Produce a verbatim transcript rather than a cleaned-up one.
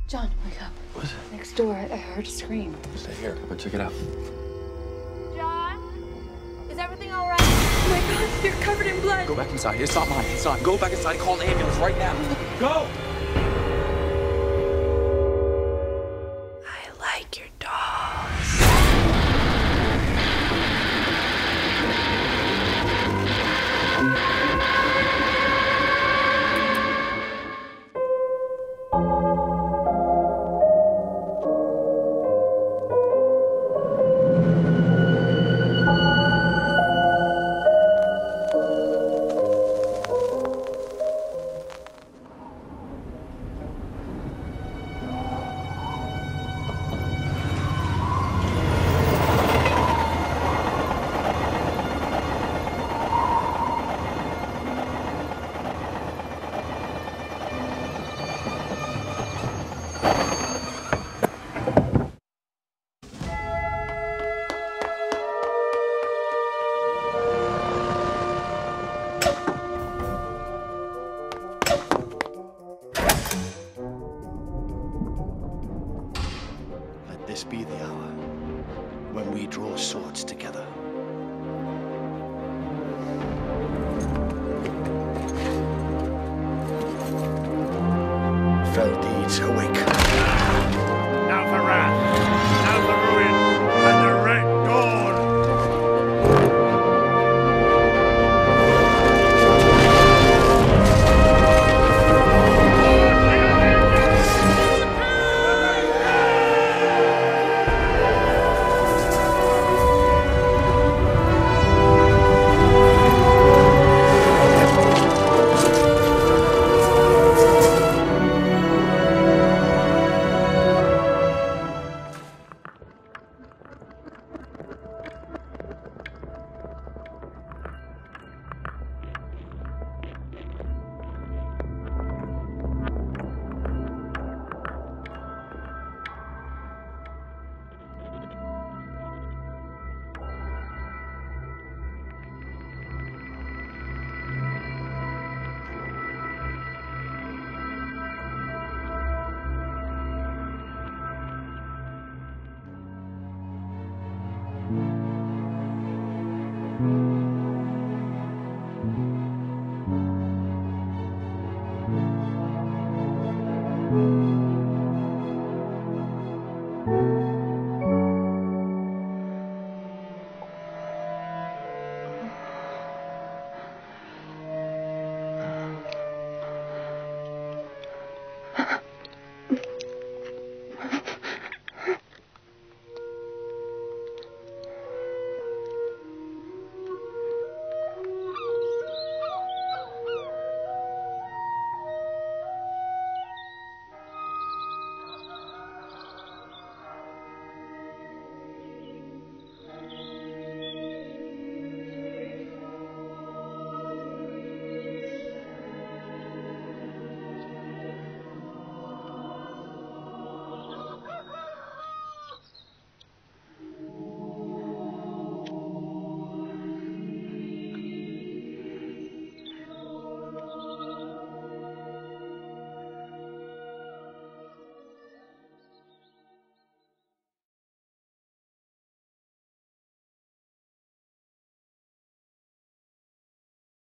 John, wake up. What is it? Next door, I, I heard a scream. Stay here. Go check it out. John? Is everything all right? Oh my God, you're covered in blood. Go back inside. It's not mine. It's not. Go back inside and call an ambulance right now. Go! I like your dolls. Let this be the hour when we draw swords together. Fell deeds awake.